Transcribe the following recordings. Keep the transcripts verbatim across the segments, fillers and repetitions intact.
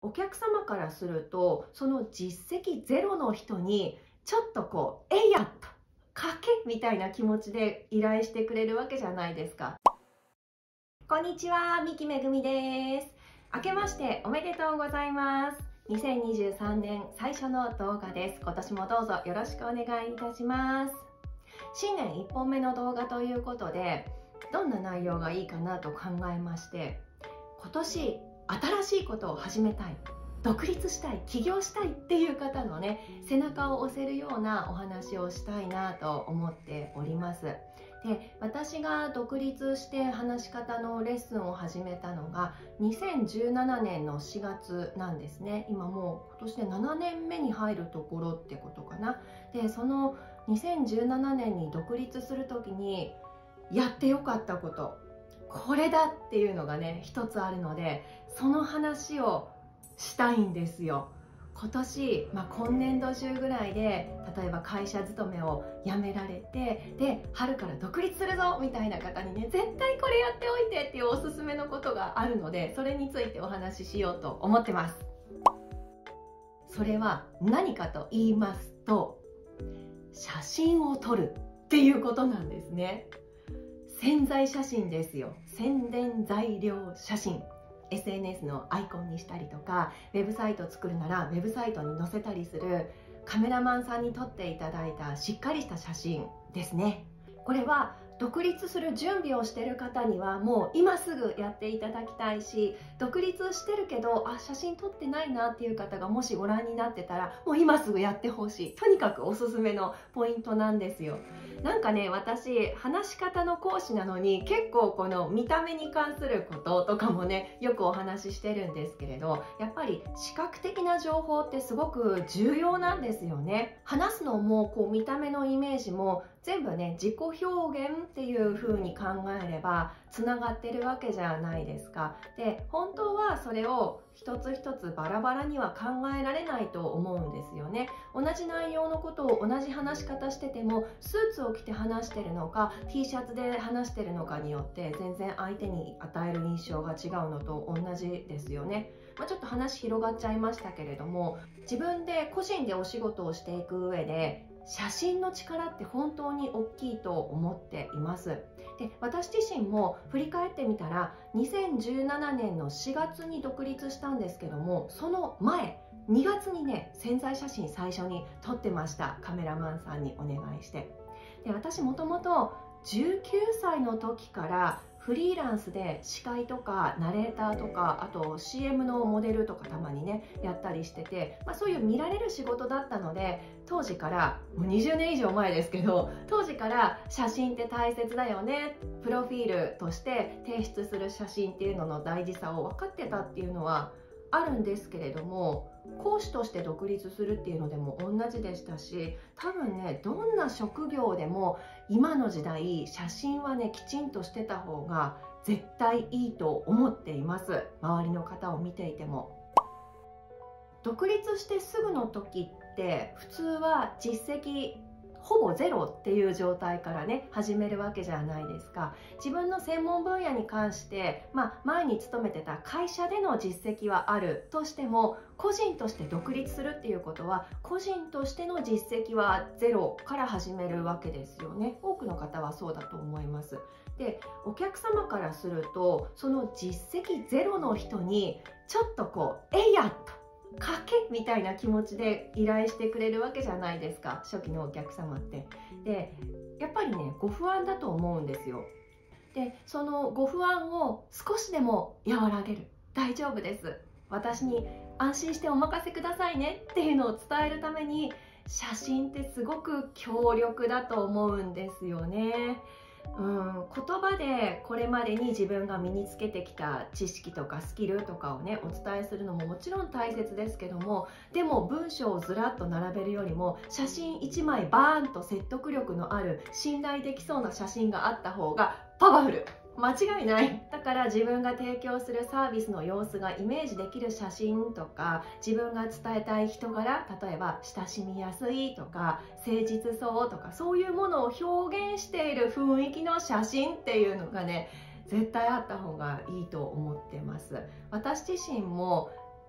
お客様からするとその実績ゼロの人にちょっとこう「えいや!」と「かけ!」みたいな気持ちで依頼してくれるわけじゃないですか。こんにちは、三木めぐみです。明けましておめでとうございます。にせんにじゅうさんねん最初の動画です。今年もどうぞよろしくお願いいたします。新年いっぽんめの動画ということで、どんな内容がいいかなと考えまして、今年新しいことを始めたい、独立したい、起業したいっていう方のね、背中を押せるようなお話をしたいなと思っております。で、私が独立して話し方のレッスンを始めたのがにせんじゅうななねんのしがつなんですね。今もう今年でななねんめに入るところってことかな。で、そのにせんじゅうななねんに独立する時にやってよかったこと、これだっていうのがね一つあるので、その話をしたいんですよ。今年、まあ、今年度中ぐらいで例えば会社勤めを辞められて、で春から独立するぞみたいな方にね、絶対これやっておいてっていうおすすめのことがあるので、それについてお話ししようと思ってます。それは何かと言いますと、写真を撮るっていうことなんですね。宣材写真ですよ。宣伝材料写真。エスエヌエス のアイコンにしたりとか、ウェブサイト作るならウェブサイトに載せたりするカメラマンさんに撮っていただいたしっかりした写真ですね。これは独立する準備をしている方にはもう今すぐやっていただきたいし、独立してるけどあ写真撮ってないなっていう方がもしご覧になってたら、もう今すぐやってほしい、とにかくおすすめのポイントなんですよ。なんかね、私話し方の講師なのに結構この見た目に関することとかもねよくお話ししてるんですけれど、やっぱり視覚的な情報ってすごく重要なんですよね。話すのもこう見た目のイメージも全部ね自己表現っていう風に考えればつながってるわけじゃないですか。で、本当はそれを一つ一つバラバラには考えられないと思うんですよね。同じ内容のことを同じ話し方してても、スーツを着て話してるのか T シャツで話してるのかによって全然相手に与える印象が違うのと同じですよね。まあ、ちょっと話広がっちゃいましたけれども、自分で個人でお仕事をしていく上で写真の力って本当に大きいと思っています。で、私自身も振り返ってみたらにせんじゅうななねんのしがつに独立したんですけども、その前にがつにね宣材写真最初に撮ってました。カメラマンさんにお願いして。で、私もともとじゅうきゅうさいの時からフリーランスで司会とかナレーターとか、あと シーエム のモデルとかたまにねやったりしてて、まあ、そういう見られる仕事だったので、当時からもうにじゅうねん以上前ですけど、当時から写真って大切だよね、プロフィールとして提出する写真っていうのの大事さを分かってたっていうのはあるんですけれども、講師として独立するっていうのでも同じでしたし、多分ねどんな職業でも今の時代写真はねきちんとしてた方が絶対いいと思っています。周りの方を見ていても。独立してすぐの時って普通は実績ほぼゼロっていう状態からね始めるわけじゃないですか。自分の専門分野に関して、まあ、前に勤めてた会社での実績はあるとしても、個人として独立するっていうことは個人としての実績はゼロから始めるわけですよね。多くの方はそうだと思います。で、お客様からするとその実績ゼロの人にちょっとこう「えいや!」とかけみたいな気持ちで依頼してくれるわけじゃないですか、初期のお客様って。で、やっぱりねご不安だと思うんですよ。で、そのご不安を少しでも和らげる、大丈夫です、私に安心してお任せくださいねっていうのを伝えるために、写真ってすごく強力だと思うんですよね。うん、言葉でこれまでに自分が身につけてきた知識とかスキルとかをねお伝えするのももちろん大切ですけども、でも文章をずらっと並べるよりも写真いちまいバーンと説得力のある信頼できそうな写真があった方がパワフル、間違いない。だから自分が提供するサービスの様子がイメージできる写真とか、自分が伝えたい人柄、例えば親しみやすいとか誠実そうとか、そういうものを表現している雰囲気の写真っていうのがね絶対あった方がいいと思ってます。私自身も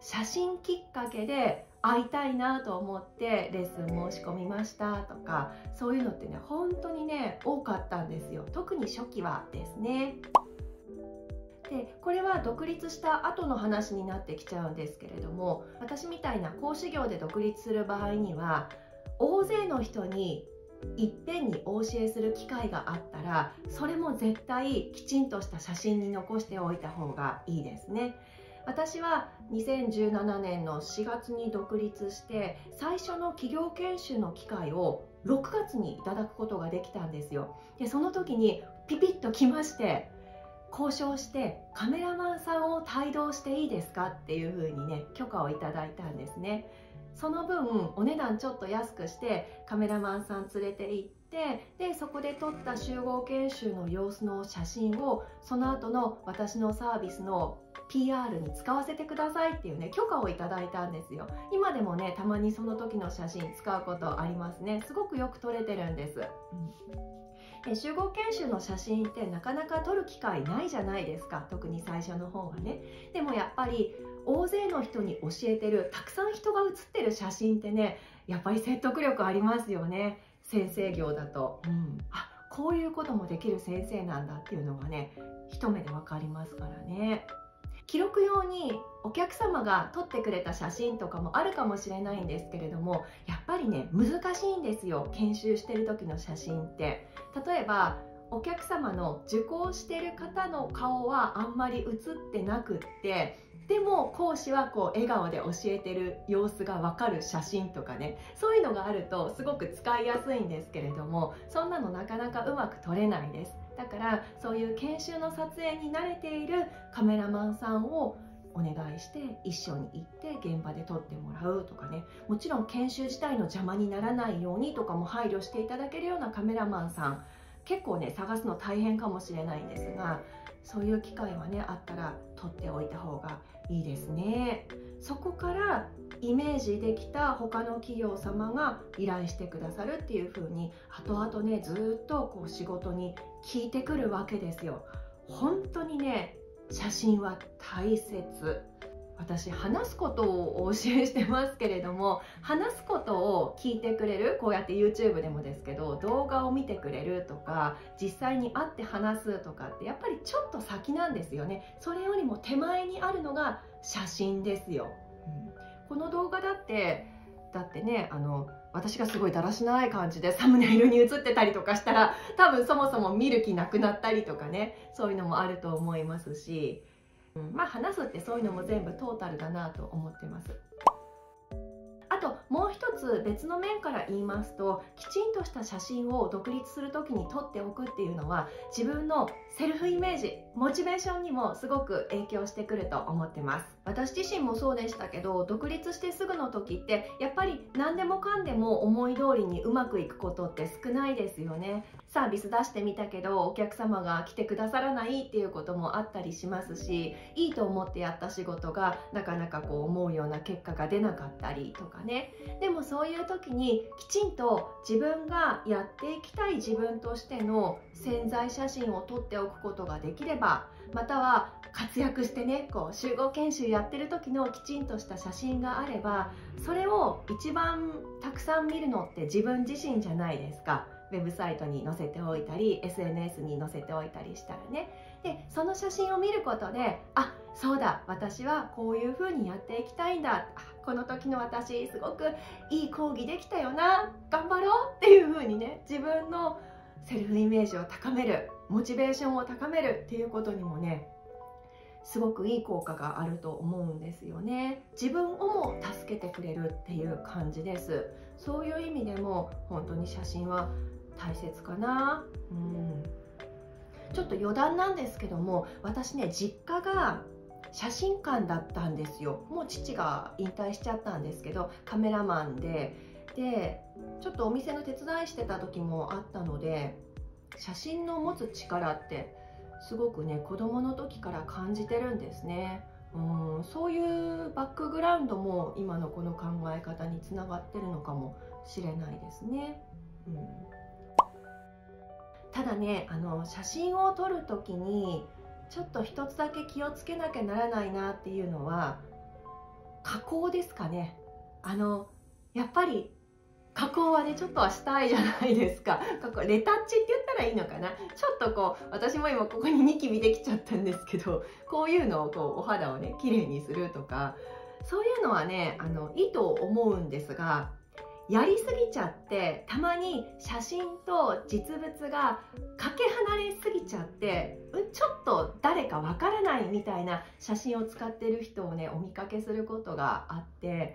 写真きっかけで会いたいなと思ってレッスン申し込みましたとか、そういうのってね本当にね多かったんですよ。特に初期はですね。でこれは独立した後の話になってきちゃうんですけれども、私みたいな講師業で独立する場合には大勢の人にいっぺんにお教えする機会があったら、それも絶対きちんとした写真に残しておいた方がいいですね。私はにせんじゅうななねんのしがつに独立して、最初の企業研修の機会をろくがつにいただくことができたんですよ。でその時にピピッと来まして、交渉してカメラマンさんを帯同していいですかっていう風にね許可をいただいたんですね。その分お値段ちょっと安くしてカメラマンさん連れて行って、でそこで撮った集合研修の様子の写真をその後の私のサービスの ピーアール に使わせてくださいっていうね許可をいただいたんですよ。今でもねたまにその時の写真使うことありますね。すごくよく撮れてるんです。うんで集合研修の写真ってなかなか撮る機会ないじゃないですか、特に最初の方はね。でもやっぱり大勢の人に教えてる、たくさん人が写ってる写真ってねやっぱり説得力ありますよね、先生業だと。うん、あこういうこともできる先生なんだっていうのがね一目で分かりますからね。記録用にお客様が撮ってくれた写真とかもあるかもしれないんですけれども、やっぱりね難しいんですよ、研修してる時の写真って。例えばお客様の受講してる方の顔はあんまり写ってなくって、でも講師はこう笑顔で教えてる様子が分かる写真とかね、そういうのがあるとすごく使いやすいんですけれども、そんなのなかなかうまく撮れないです。だからそういう研修の撮影に慣れているカメラマンさんをお願いして一緒に行って現場で撮ってもらうとかね、もちろん研修自体の邪魔にならないようにとかも配慮していただけるようなカメラマンさん結構ね探すの大変かもしれないんですが、そういう機会はねあったら撮っておいた方がいいですね。そこからイメージできた他の企業様が依頼してくださるっていう風に後々ねずっとこう仕事に効いてくるわけですよ。本当にね写真は大切。私話すことをお教えしてますけれども、話すことを聞いてくれる、こうやって ユーチューブ でもですけど動画を見てくれるとか実際に会って話すとかってやっぱりちょっと先なんですよね。それよりも手前にあるのが写真ですよ。うん、この動画だってだってねあの私がすごいだらしない感じでサムネイルに映ってたりとかしたら多分そもそも見る気なくなったりとかね、そういうのもあると思いますし、うん、まあ話すってそういうのも全部トータルだなと思ってます。あともう一つ別の面から言いますと、きちんとした写真を独立する時に撮っておくっていうのは自分のセルフイメージ、モチベーションにもすごく影響してくると思ってます。私自身もそうでしたけど、独立してすぐの時ってやっぱり何でもかんでも思い通りにうまくいくことって少ないですよね。サービス出してみたけどお客様が来てくださらないっていうこともあったりしますし、いいと思ってやった仕事がなかなかこう思うような結果が出なかったりとかね。でもそういう時にきちんと自分がやっていきたい自分としての宣材写真を撮っておくことができれば、または活躍してねこう集合研修やってる時のきちんとした写真があれば、それを一番たくさん見るのって自分自身じゃないですか。ウェブサイトに載せておいたり エスエヌエス に載せておいたりしたらね。でその写真を見ることで、あそうだ私はこういう風にやっていきたいんだ、あこの時の私すごくいい講義できたよな、頑張ろうっていう風にね、自分のセルフイメージを高める、モチベーションを高めるっていうことにもねすごくいい効果があると思うんですよね。自分をも助けてくれるっていう感じです。そういう意味でも本当に写真は大切かな。うん、ちょっと余談なんですけども、私ね実家が写真館だったんですよ。もう父が引退しちゃったんですけどカメラマンででちょっとお店の手伝いしてた時もあったので、写真の持つ力ってすごくね子供の時から感じてるんですね。うん、そういうバックグラウンドも今のこの考え方につながってるのかもしれないですね。うん、ただねあの写真を撮る時にちょっと一つだけ気をつけなきゃならないなっていうのは、 加工ですかね。あのやっぱり加工はねちょっとはしたいじゃないですか。ここレタッチって言ったらいいのかな。ちょっとこう私も今ここにニキビできちゃったんですけど、こういうのをこうお肌をね綺麗にするとか、そういうのはねあのいいと思うんですが、やりすぎちゃってたまに写真と実物がかけ離れすぎちゃって、ちょっと誰かわからないみたいな写真を使ってる人をねお見かけすることがあって、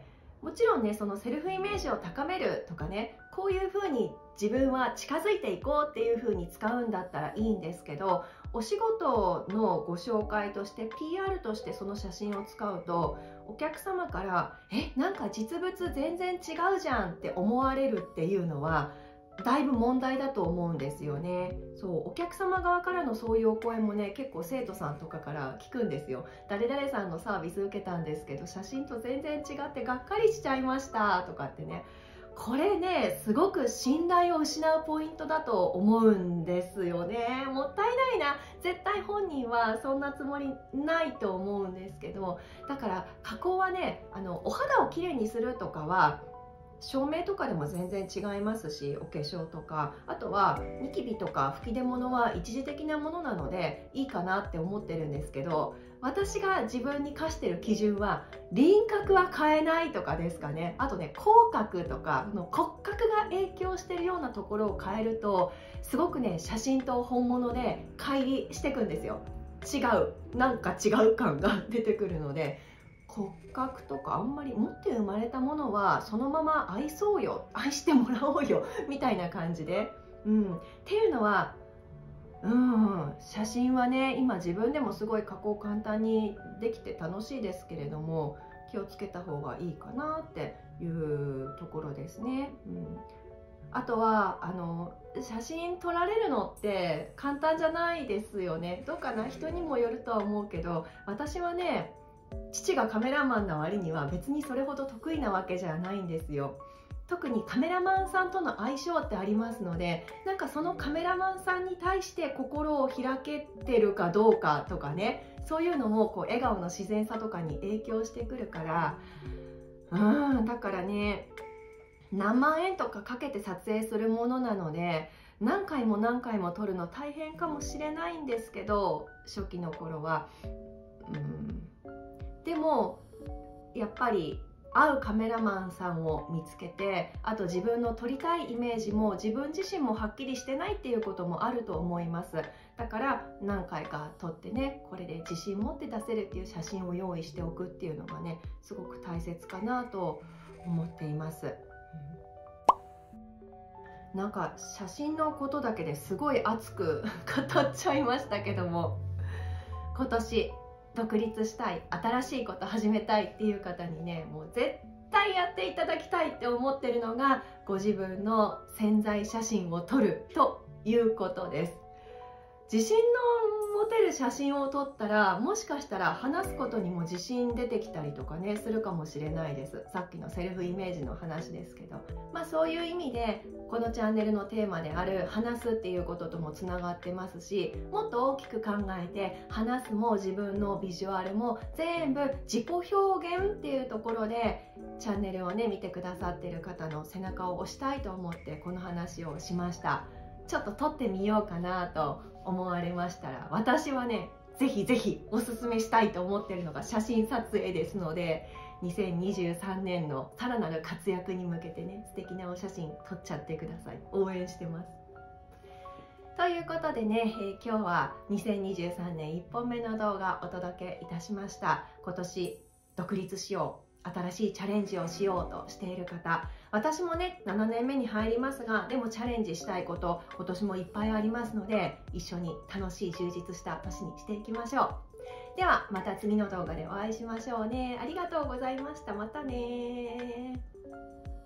もちろんねそのセルフイメージを高めるとかね、こういう風に自分は近づいていこうっていう風に使うんだったらいいんですけど、お仕事のご紹介として ピーアール としてその写真を使うと、お客様から「え、なんか実物全然違うじゃん」って思われるっていうのはだいぶ問題だと思うんですよね。そうお客様側からのそういうお声もね結構生徒さんとかから聞くんですよ。誰々さんのサービス受けたんですけど写真と全然違ってがっかりしちゃいましたとかってね、これねすごく信頼を失うポイントだと思うんですよね。もったいないな。絶対本人はそんなつもりないと思うんですけど、だから加工はねあのお肌をきれいにするとかは照明とかでも全然違いますし、お化粧とか、あとはニキビとか吹き出物は一時的なものなのでいいかなって思ってるんですけど、私が自分に課してる基準は輪郭は変えないとかですかね。あとね口角とかの骨格が影響してるようなところを変えるとすごくね写真と本物で乖離していくんですよ。違う、なんか違う感が出てくるので、骨格とかあんまり持って生まれたものはそのまま愛そうよ、愛してもらおうよみたいな感じで、うん、っていうのは、うん、写真はね今自分でもすごい加工簡単にできて楽しいですけれども、気をつけた方がいいかなっていうところですね。うん、あとはあの写真撮られるのって簡単じゃないですよね。どうかな、人にもよるとは思うけど、私はね父がカメラマンな割には別にそれほど得意なわけじゃないんですよ。特にカメラマンさんとの相性ってありますので、なんかそのカメラマンさんに対して心を開けてるかどうかとかね、そういうのもこう笑顔の自然さとかに影響してくるから、うんだからね何万円とかかけて撮影するものなので何回も何回も撮るの大変かもしれないんですけど、初期の頃は。うんでもやっぱり合うカメラマンさんを見つけて、あと自分の撮りたいイメージも自分自身もはっきりしてないっていうこともあると思います。だから何回か撮ってね、これで自信持って出せるっていう写真を用意しておくっていうのがねすごく大切かなと思っています。うん、なんか写真のことだけですごい熱く語っちゃいましたけども、今年独立したい、新しいこと始めたいっていう方にねもう絶対やっていただきたいって思ってるのが、ご自分の宣材写真を撮るということです。自信の持てる写真を撮ったら、もしかしたら話すことにも自信出てきたりとかねするかもしれないです。さっきのセルフイメージの話ですけど、まあそういう意味でこのチャンネルのテーマである話すっていうことともつながってますし、もっと大きく考えて話すも自分のビジュアルも全部自己表現っていうところでチャンネルをね見てくださってる方の背中を押したいと思ってこの話をしました。ちょっと撮ってみようかなと思われましたら、私はねぜひぜひおすすめしたいと思ってるのが写真撮影ですので、にせんにじゅうさんねんのさらなる活躍に向けてね素敵なお写真撮っちゃってください。応援してます。ということでね、えー、今日はにせんにじゅうさんねんいっぽんめの動画お届けいたしました。今年独立しよう、新しいチャレンジをしようとしている方、私もねななねんめに入りますが、でもチャレンジしたいこと今年もいっぱいありますので、一緒に楽しい充実した年にしていきましょう。ではまた次の動画でお会いしましょうね。ありがとうございました。またね。